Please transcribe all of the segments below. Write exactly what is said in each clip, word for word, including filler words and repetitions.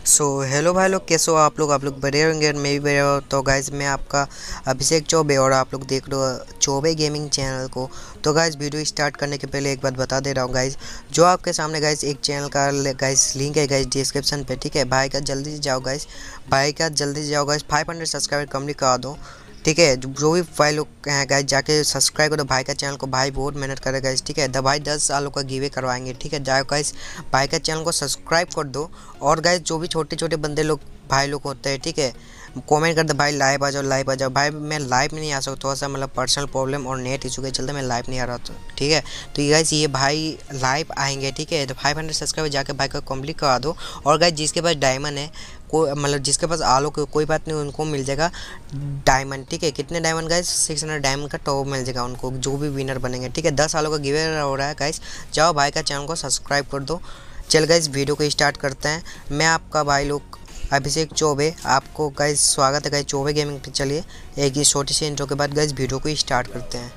So hello भाई लोग, कैसे हो आप लोग आप लोग बढ़िया होंगे और मैं भी बढ़िया हूँ। तो गाइज मैं आपका अभिषेक चौबे और आप लोग देख रहे हो चौबे गेमिंग चैनल को। तो गाइज वीडियो स्टार्ट करने के पहले एक बात बता दे रहा हूँ गाइज, जो आपके सामने गाइज एक चैनल का गाइज लिंक है गाइज डिस्क्रिप्शन पे, ठीक है। भाई का जल्दी से जाओ गाइज, भाई का जल्दी से जाओ guys, five hundred subscriber complete करा दो, ठीक है। जो जो भी भाई लोग हैं गाइज जाके सब्सक्राइब करो भाई का चैनल को, भाई बहुत मेहनत करे गाइज, ठीक है। द भाई दस सालों का गिवे करवाएंगे, ठीक है। जाओ गाइज भाई का चैनल को सब्सक्राइब कर दो। और गाइज जो भी छोटे छोटे बंदे लोग भाई लोग होते हैं, ठीक है, कमेंट करते भाई लाइव आ जाओ लाइव आ जाओ। भाई मैं लाइव में नहीं आ सकता, थोड़ा सा मतलब पर्सनल प्रॉब्लम और नेट इशू के चलते मैं लाइव नहीं आ रहा था, ठीक है। तो ये गाइज ये भाई लाइव आएंगे, ठीक है। तो फाइव हंड्रेड सब्सक्राइबर जाकर भाई का कंप्लीट करा दो। और गाइज जिसके पास डायमंड है, को मतलब जिसके पास आलो को कोई बात नहीं, उनको मिल जाएगा डायमंड, ठीक है। कितने diamond guys? Six hundred diamond का टॉप मिल जाएगा उनको, जो भी विनर बनेंगे, ठीक है। दस सालों का गिवे हो रहा है गाइज, जाओ भाई का चैनल को सब्सक्राइब कर दो। चल गाइज वीडियो को स्टार्ट करते हैं। मैं आपका भाई लोग अभिषेक चौबे, आपको गाइज स्वागत है गाइज चौबे गेमिंग पे। चलिए एक ही छोटी सी इंट्रो के बाद गाइज वीडियो को स्टार्ट करते हैं।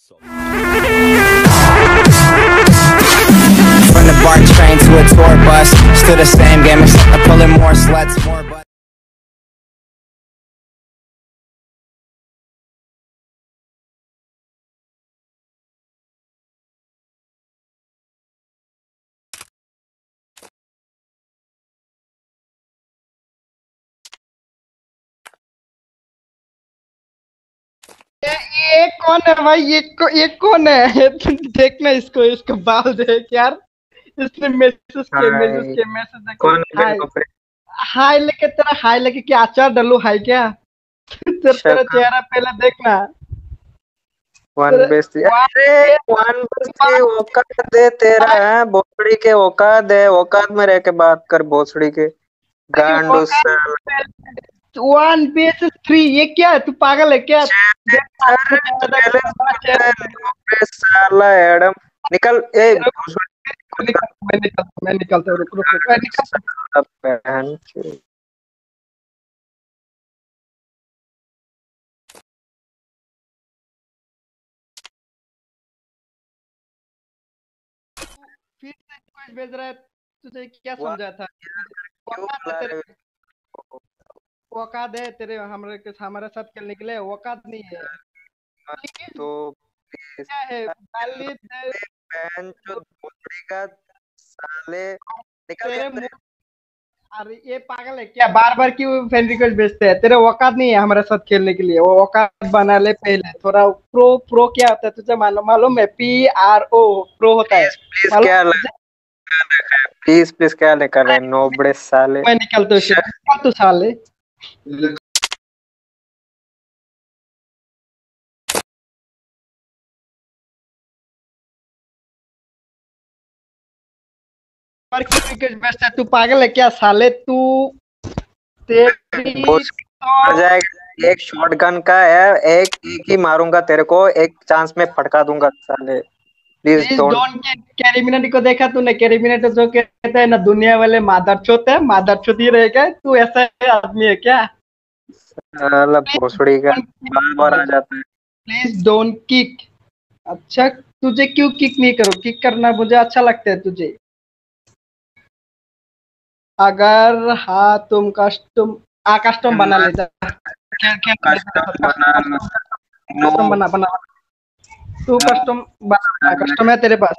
From the BART train to a tour bus, still the same game except I'm pulling more sluts, more butts. ये ये कौन है भाई? ये को, ये कौन है? तुम देखना इसको, इसको बाल देख यार। इसने मैसेज के मैसेज हाय। के मैसेज देखो। कौन है हाय मेरे पे? हाय लेके तेरा हाय लेके क्या अचार डालू? हाय क्या? तेरा तेरा शक। चेहरा पहले देखना। वन तेरे बेस्ती, वाह, अरे ये वन वाह, बेस्ती औकात दे तेरा वाह, है, भोसड़ी के औकात है, औकात में रह के बात कर भोसड़ी के तेरी गांडू औकात साल। One base three. ये क्या है? तू पागल है क्या? देखना अपना अरे चेहरा देखना, चैलेंज बड़ा चेहरा है। पे साला एडम निकल ए रुक, भोसड़ी कुत्ता, निकल, मैं निकलता मैं निकलता हूँ, रुक रुक रुक, ए, निकल। साला बहन की। फिर से रिक्वेस्ट भेज रहा है। तुझे क्या वाह, समझा था? क्यों औकात है बुला तेरे, रहे हो? औकात है तेरे हमारे के हमारे साथ खेलने के लिए? औकात नहीं है। प्लीज, तो प्लीज क्या है गाली दे? बहन चो भोसड़ी का साले, निकल तेरे गया। मुंह। अरे ये पागल है क्या? बार बार क्यों फ्रेंड रिक्वेस्ट भेजते हैं? तेरे औकात नहीं है हमारे साथ खेलने के लिए। वो औकात बना ले पहले थोड़ा। प्रो प्रो क्या होता है तुझे मालूम? मालूम है? पी आर ओ प्रो होता है, प्लीज प्लीज मालूम क्या है तुझे? लगा रखा है? प्लीज प्लीज क्या लेकर रहे हैं नोबड़े साले। मैं निकलता हूँ, शक। निकल तू साले। और क्यों रिक्वेस्ट भेजता है? तू पागल है क्या साले तू? तेरी घुस मर तो जाएगा, एक शॉटगन का है, एक एक ही मारूंगा तेरे को, एक चांस में फटका दूंगा साले। Please please don't. Don't. CarryMinati को देखा तूने? कैरिमिनेटी जो कहते हैं ना, दुनिया वाले मादरचोद है, मादरचोद ही रहेगा। तू ऐसा आदमी है क्या? साला प्लीज भोसड़ी का don't bar bar uh kick, जाता है। Please don't kick. अच्छा, तुझे क्यों किक नहीं करो? किक करना मुझे अच्छा लगता है तुझे। अगर हाँ तुम कस्टम, आ कस्टम बना ले जा। खेल खेल मेरे साथ कस्टम बना कस्टम कस्टम नो कस्टम बना बना। तू कस्टम बना, कस्टम है तेरे पास?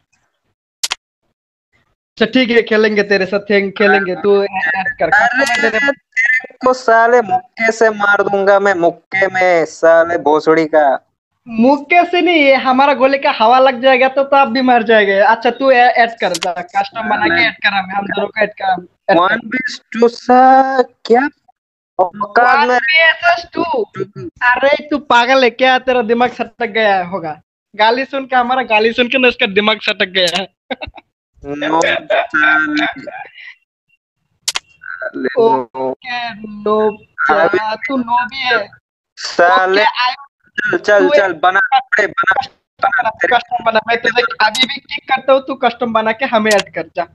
अच्छा ठीक है, खेलेंगे तेरे साथ, खेलेंगे। तू ऐड कर, अरे कस्टम है तेरे पास? तेरे को साले मुक्के से मार दूंगा मैं, मुक्के में साले भोसड़ी का। मुक्के से नहीं, ये हमारा गोले का हवा लग जाएगा तो तो आप भी मर जाएंगे। अच्छा तू ऐड कर जा, कस्टम बना साले के ऐड कर, हमें हम दोनों को ऐड कर, ऐड कर। वन बीस टू सा क्या औकात वन में पी एस एस टू। अरे तू पागल है क्या? तेरा दिमाग सटक गया होगा। गाली सुन के, हमारा गाली सुन के ना इसका दिमाग सटक गया है। नो साले, साले नो। Okay no. अभी तू नो भी है? साले ओके आई। चल चल तू चल बना, बड़े बना कस्टम बना बना, तेरे कस्टम बना। मैं तुझे अभी भी किक करता हूँ, तू कस्टम बना के हमें ऐड कर जा।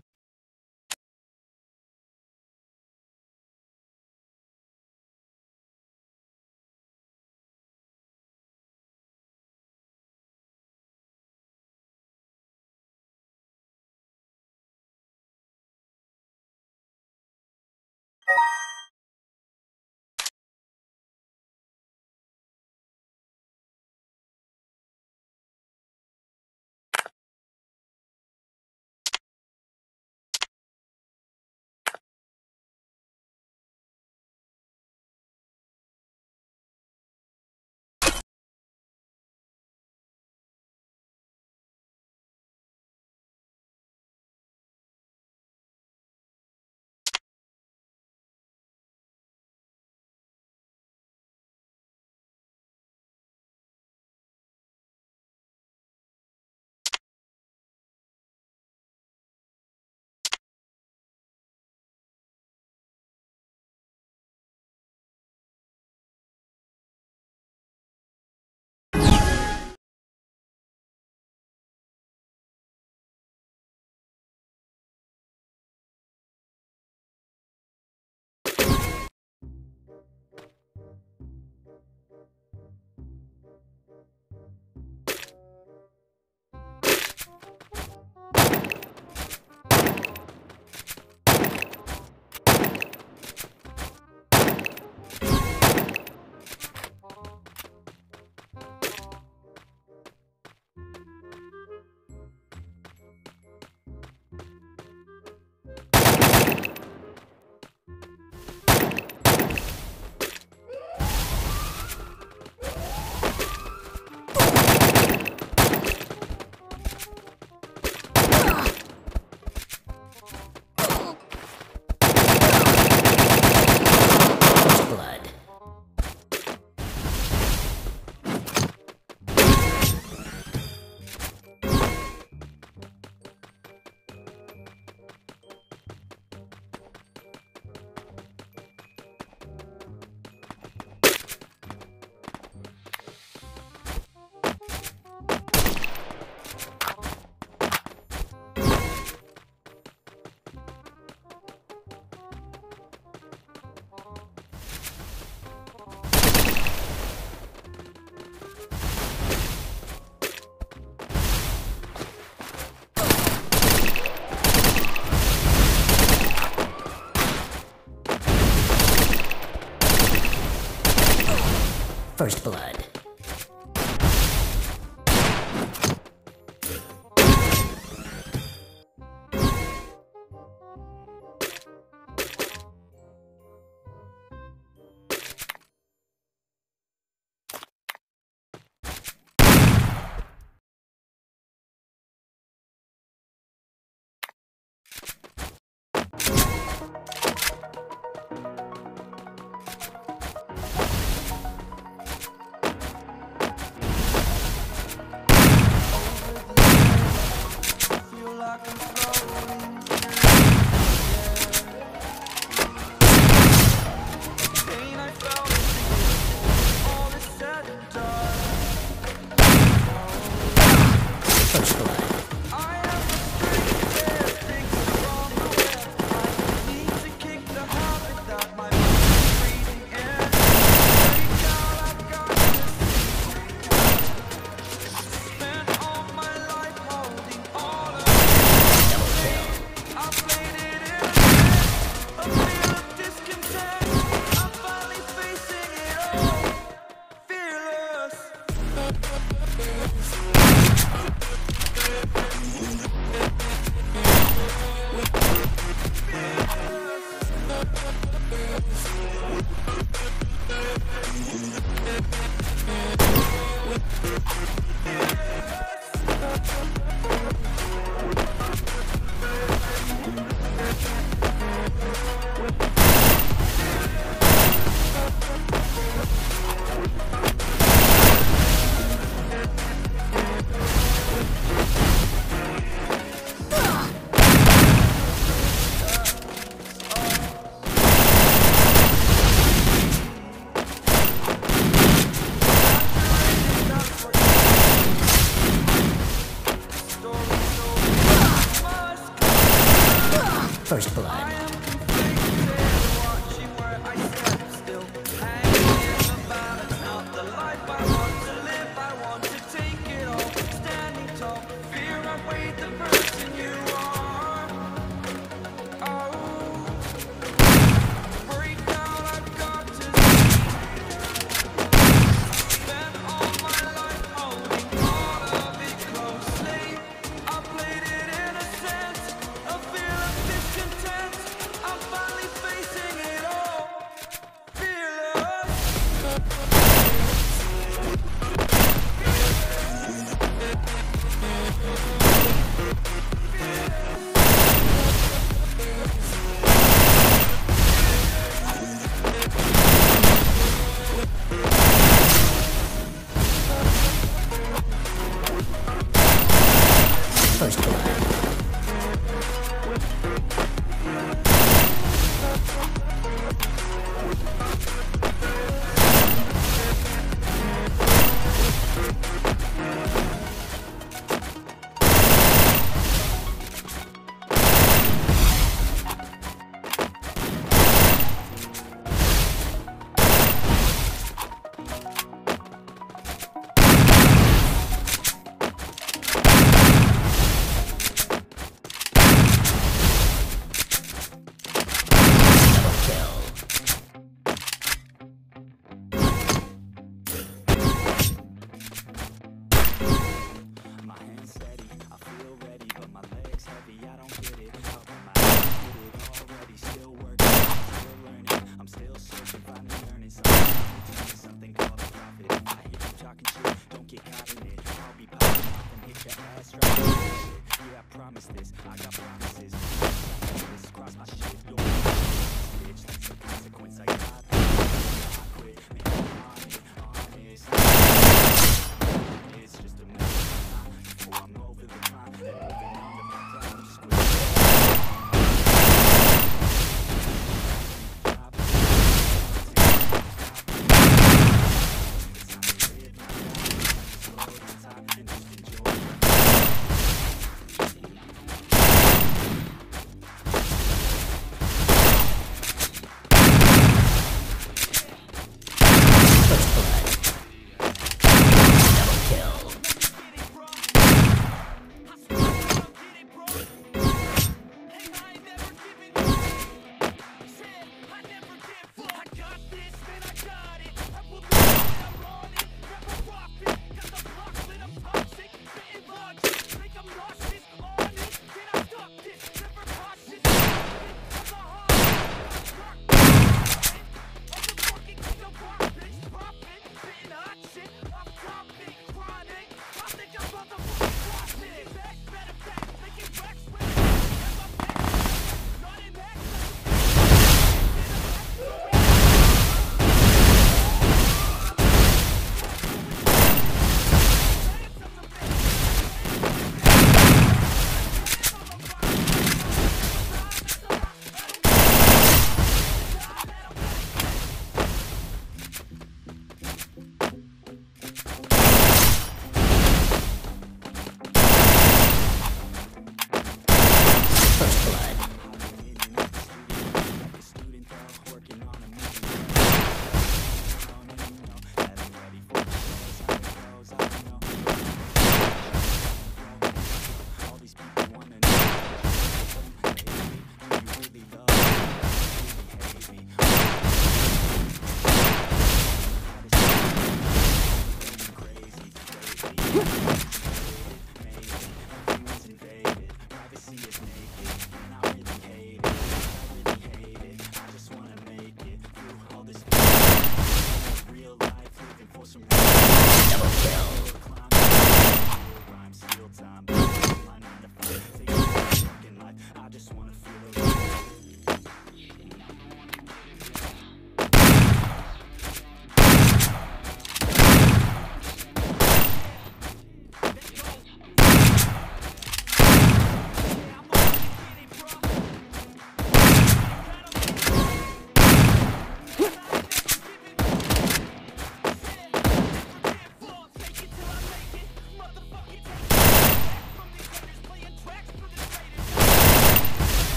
First blood.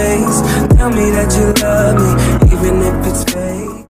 face. Tell me that you love me,